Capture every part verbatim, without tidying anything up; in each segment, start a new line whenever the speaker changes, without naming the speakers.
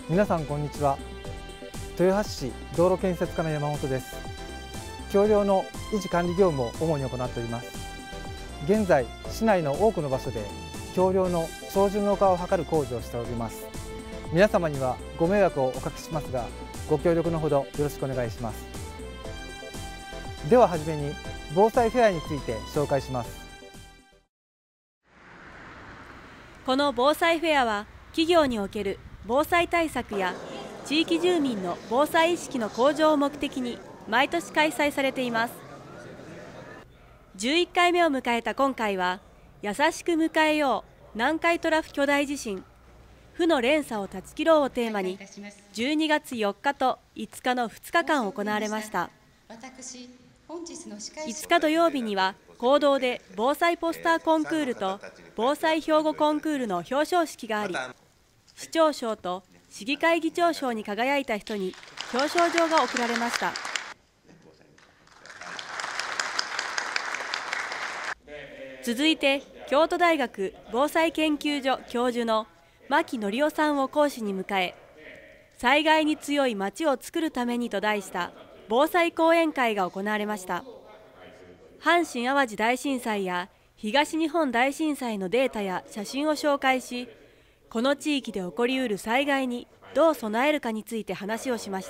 皆さんこんにちは。豊橋市道路建設課の山本です。橋梁の維持管理業務を主に行っております。現在市内の多くの場所で橋梁の標準能化を図る工事をしております。皆様にはご迷惑をおかけしますが、ご協力のほどよろしくお願いします。でははじめに防災フェアについて紹介します。
この防災フェアは企業における防災対策や地域住民の防災意識の向上を目的に毎年開催されています。じゅういっかいめを迎えた今回は、優しく迎えよう南海トラフ巨大地震負の連鎖を断ち切ろうをテーマにじゅうにがつよっかといつかのふつかかん行われました。いつか土曜日には公道で防災ポスターコンクールと防災標語コンクールの表彰式があり、市長賞と市議会議長賞に輝いた人に表彰状が贈られました。続いて京都大学防災研究所教授の牧則夫さんを講師に迎え、災害に強い町をつくるためにと題した防災講演会が行われました。阪神・淡路大震災や東日本大震災のデータや写真を紹介し、この地域で起こりうる災害にどう備えるかについて話をしました。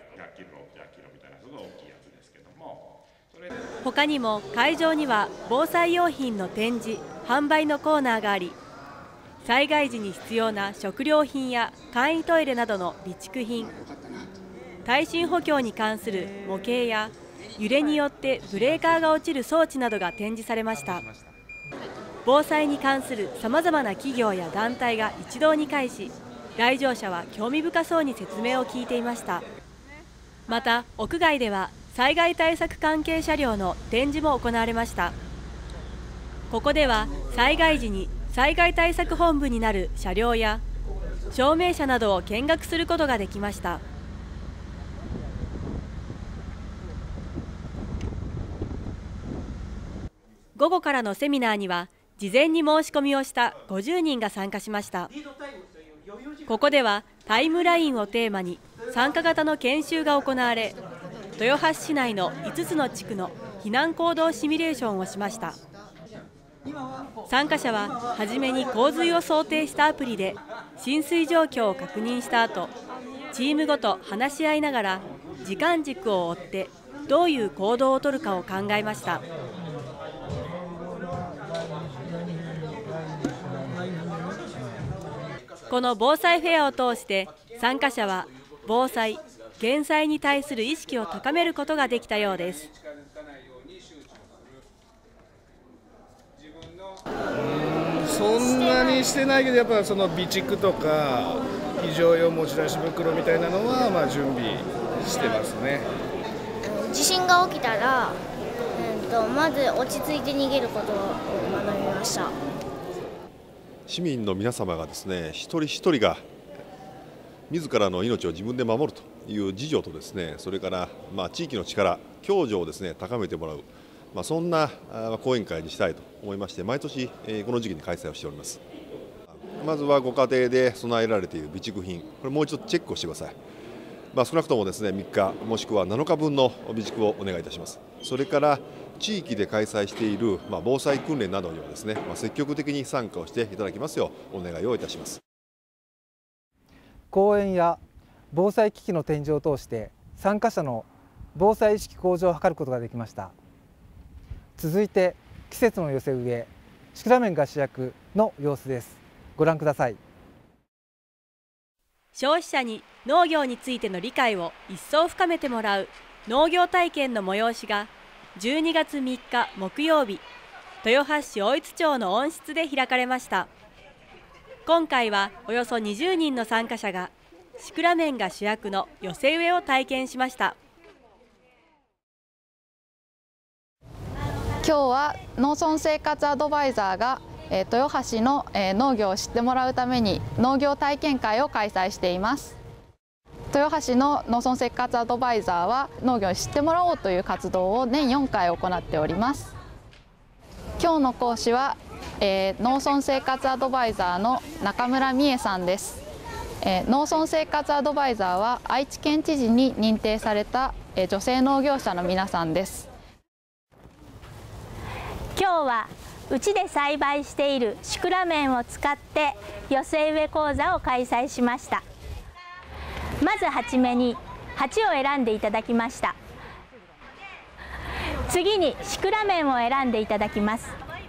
他にも会場には防災用品の展示・販売のコーナーがあり、災害時に必要な食料品や簡易トイレなどの備蓄品、耐震補強に関する模型や揺れによってブレーカーが落ちる装置などが展示されました。防災に関するさまざまな企業や団体が一堂に会し、来場者は興味深そうに説明を聞いていました。また屋外では災害対策関係車両の展示も行われました。ここでは災害時に災害対策本部になる車両や照明車などを見学することができました。午後からのセミナーには事前に申し込みをしたごじゅうにんが参加しました。ここではタイムラインをテーマに参加型の研修が行われ、豊橋市内のいつつの地区の避難行動シミュレーションをしました。参加者ははじめに洪水を想定したアプリで浸水状況を確認した後、チームごと話し合いながら時間軸を追ってどういう行動をとるかを考えました。この防災フェアを通して参加者は防災・減災に対する意識を高めることができたようです。
そんなにしてないけど、やっぱその備蓄とか非常用持ち出し袋みたいなのはまあ準備してますね。
地震が起きたら、えー、とまず落ち着いて逃げることを学びました。
市民の皆様がですね、一人一人が自らの命を自分で守るという自助とですね、それからまあ地域の力、共助をですね高めてもらう、まあ、そんな講演会にしたいと思いまして、毎年この時期に開催をしております。まずはご家庭で備えられている備蓄品、これもう一度チェックをしてください。まあ、少なくともですねみっかもしくはなのかぶんの備蓄をお願いいたします。それから地域で開催しているまあ防災訓練などにはですね、まあ、積極的に参加をしていただきますようお願いをいたします。
講演や防災機器の展示を通して参加者の防災意識向上を図ることができました。続いて季節の寄せ植え、シクラメンが主役の様子です。ご覧ください。
消費者に農業についての理解を一層深めてもらう農業体験の催しがじゅうにがつみっか木曜日、豊橋市大津町の温室で開かれました。今回はおよそにじゅうにんの参加者がシクラメンが主役の寄せ植えを体験しました。
今日は農村生活アドバイザーが豊橋の農業を知ってもらうために農業体験会を開催しています。豊橋の農村生活アドバイザーは農業を知ってもらおうという活動を年よんかい行っております。今日の講師は、えー、農村生活アドバイザーの中村美恵さんです。 えー、農村生活アドバイザーは愛知県知事に認定された、えー、女性農業者の皆さんです。
今日はうちで栽培しているシクラメンを使って寄せ植え講座を開催しました。まずはじめに鉢を選んでいただきました。次にシクラメンを選んでいただきます。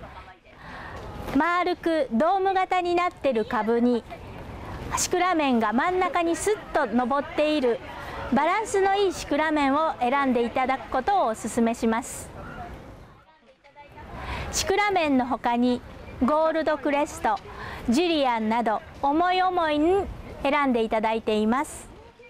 丸くドーム型になっている株にシクラメンが真ん中にスッと上っているバランスのいいシクラメンを選んでいただくことをお勧めします。シクラメンのほかにゴールドクレスト、ジュリアンなど思い思いに選んでいただいています。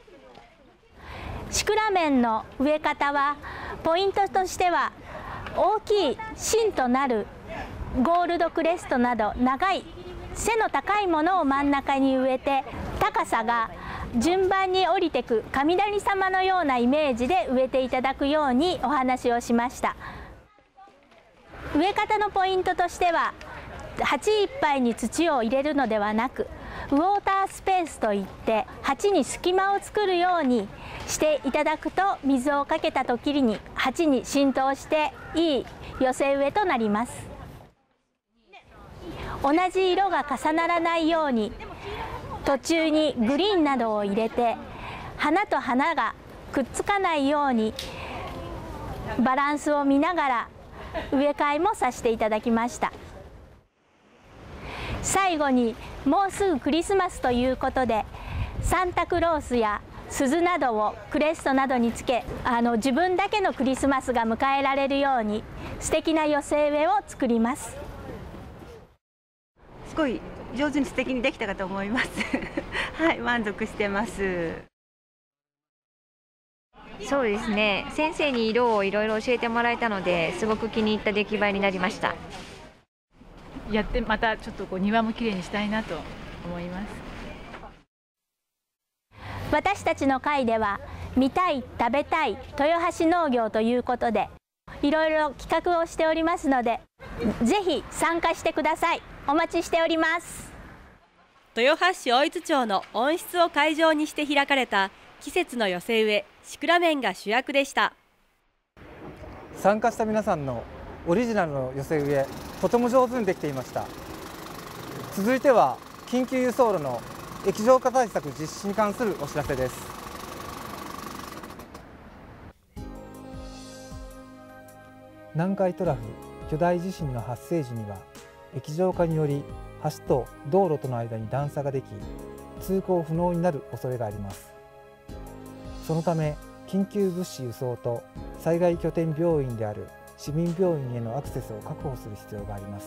シクラメンの植え方はポイントとしては大きい芯となるゴールドクレストなど長い背の高いものを真ん中に植えて、高さが順番に降りてく雷様のようなイメージで植えていただくようにお話をしました。植え方のポイントとしては鉢いっぱいに土を入れるのではなく、ウォータースペースといって鉢に隙間を作るようにしていただくと、水をかけた時に鉢に浸透していい寄せ植えとなります。同じ色が重ならないように途中にグリーンなどを入れて、花と花がくっつかないようにバランスを見ながら植え替えもさせていただきました。最後にもうすぐクリスマスということで、サンタクロースや鈴などをクレストなどにつけ、あの自分だけのクリスマスが迎えられるように素敵な寄せ植えを作ります。
すごい上手に素敵にできたかと思いますはい、満足してます。
そうですね、先生に色をいろいろ教えてもらえたので、すごく気に入った出来栄えになりました。
やってまたちょっとこう庭もきれいにしたいなと思います。
私たちの会では見たい食べたい豊橋農業ということでいろいろ企画をしておりますので、ぜひ参加してください。お待ちしております。
豊橋市大津町の温室を会場にして開かれた季節の寄せ植えシクラメンが主役でした。
参加した皆さんのオリジナルの寄せ植え、とても上手にできていました。続いては緊急輸送路の液状化対策実施に関するお知らせです。南海トラフ巨大地震の発生時には液状化により橋と道路との間に段差ができ、通行不能になる恐れがあります。そのため緊急物資輸送と災害拠点病院である市民病院へのアクセスを確保する必要があります。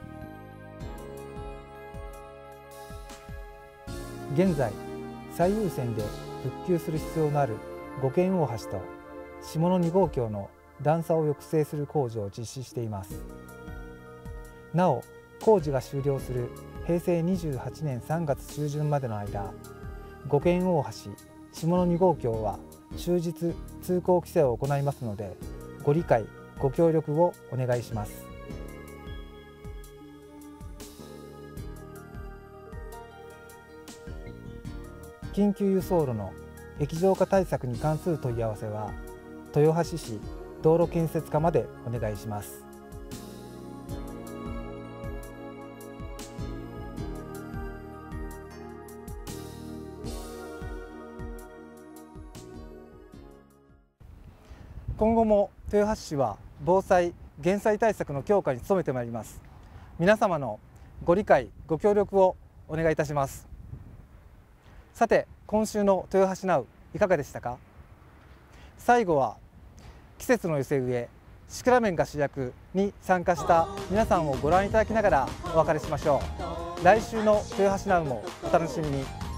現在最優先で復旧する必要のある五軒大橋と下野二号橋の段差を抑制する工事を実施しています。なお工事が終了するへいせいにじゅうはちねんさんがつちゅうじゅんまでの間、五軒大橋下野二号橋は終日通行規制を行いますので、ご理解ご協力をお願いします。緊急輸送路の液状化対策に関する問い合わせは豊橋市道路建設課までお願いします。今後も豊橋市は防災・減災対策の強化に努めてまいります。皆様のご理解ご協力をお願いいたします。さて、今週の豊橋ナウいかがでしたか。最後は季節の寄せ植えシクラメンが主役に参加した皆さんをご覧いただきながらお別れしましょう。来週の豊橋ナウもお楽しみに。